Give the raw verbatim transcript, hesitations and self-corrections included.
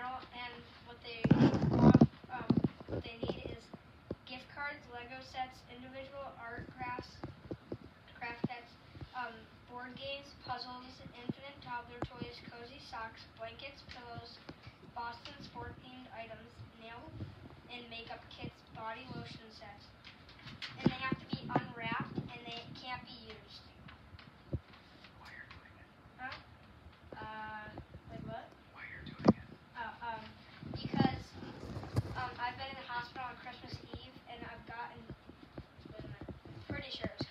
mail, and what they want, um, what they need is gift cards, Lego sets, individual art crafts, craft sets, um, board games, puzzles, infinite toddler toys, cozy socks, blankets, pillows, Boston sport-themed items, nail and makeup kits, body lotion sets. And they have to be unwrapped, and they can't be used. Why you're doing it? Huh? Uh, like what? Why you're doing it? Uh, um, because um, I've been in the hospital on Christmas Eve, and I've gotten, wait a minute, pretty sure it was